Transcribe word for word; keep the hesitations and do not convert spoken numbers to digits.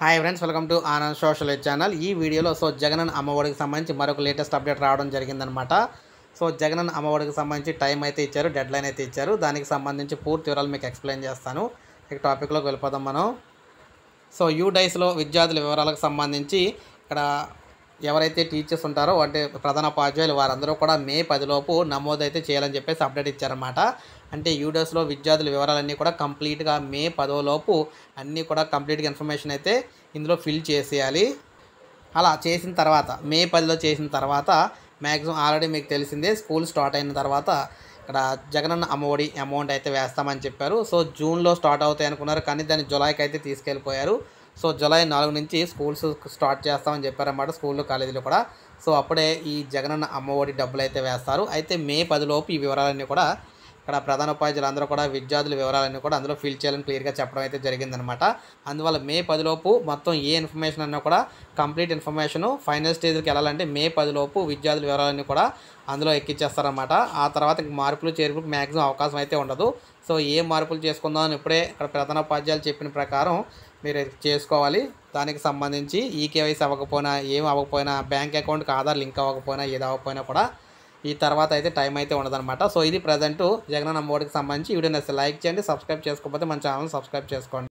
Hi friends, welcome to Anand social channel. ఈ వీడియోలో so Jagananna అమ్మఒడికి సంబంధించి మరొక లేటెస్ట్ అప్డేట్ రావడం జరిగిందనమాట. సో జగనన్న అమ్మఒడికి సంబంధించి టైం అయితే ఇచ్చారు, డెడ్ లైన్ అయితే ఇచ్చారు. దానికి సంబంధించి పూర్తి వివరాలు మీకు ఎక్స్ప్లెయిన్ చేస్తాను. ఇక టాపిక్లోకి వెళ్ళిపోదాం మనం. సో యూ డైస్లో విద్యార్థుల వివరాలకు సంబంధించి ఇక్కడ ఎవరైతే టీచర్స్ ఉంటారో అంటే ప్రధాన ఉపాధ్యాయులు వారందరూ కూడా మే పదిలోపు నమోదైతే చేయాలని చెప్పేసి అప్డేట్ ఇచ్చారన్నమాట. అంటే యూడేస్లో విద్యార్థుల వివరాలన్నీ కూడా కంప్లీట్గా మే పదోలోపు అన్నీ కూడా కంప్లీట్గా ఇన్ఫర్మేషన్ అయితే ఇందులో ఫిల్ చేసేయాలి. అలా చేసిన తర్వాత మే పదిలో చేసిన తర్వాత మ్యాక్సిమం ఆల్రెడీ మీకు తెలిసిందే స్కూల్ స్టార్ట్ అయిన తర్వాత ఇక్కడ జగనన్న అమ్మఒడి అమౌంట్ అయితే వేస్తామని చెప్పారు. సో జూన్లో స్టార్ట్ అవుతాయి అనుకున్నారు, కానీ దాన్ని జులైకి అయితే తీసుకెళ్ళిపోయారు. సో జూలై నాలుగు నుంచి స్కూల్స్ స్టార్ట్ చేస్తామని చెప్పారన్నమాట, స్కూళ్ళు కాలేజీలు కూడా. సో అప్పుడే ఈ జగనన్న అమ్మఒడి డబ్బులు అయితే వేస్తారు. అయితే మే పదిలోపు ఈ వివరాలన్నీ కూడా ఇక్కడ ప్రధాన ఉపాధ్యాయులు అందరూ కూడా విద్యార్థుల వివరాలన్నీ కూడా అందులో ఫిల్ చేయాలని క్లియర్గా చెప్పడం అయితే జరిగిందనమాట. అందువల్ల మే పదిలోపు మొత్తం ఏ ఇన్ఫర్మేషన్ అన్నా కూడా కంప్లీట్ ఇన్ఫర్మేషను ఫైనల్ స్టేజ్కి వెళ్ళాలంటే మే పదిలోపు విద్యార్థుల వివరాలన్నీ కూడా అందులో ఎక్కించేస్తారన్నమాట. ఆ తర్వాత మార్పులు చేర్పులకు మ్యాక్సిమం అవకాశం అయితే ఉండదు. సో ఏ మార్పులు చేసుకుందాం అని ఇప్పుడే ఇక్కడ ప్రధాన ఉపాధ్యాయులు చెప్పిన ప్రకారం మీరు చేసుకోవాలి. దానికి సంబంధించి ఈ కేవైసీ అవ్వకపోయినా ఏం అవ్వకపోయినా బ్యాంక్ అకౌంట్కి ఆధార్ లింక్ అవ్వకపోయినా ఏది అవ్వకపోయినా కూడా ఈ తర్వాత అయితే టైం అయితే ఉండదన్నమాట. సో ఇది ప్రజెంట్ జగనన్న అమ్మఒడికి సంబంధించి వీడియో నచ్చితే లైక్ చేయండి, సబ్స్క్రైబ్ చేసుకోకపోతే మన ఛానల్ సబ్స్క్రైబ్ చేసుకోండి.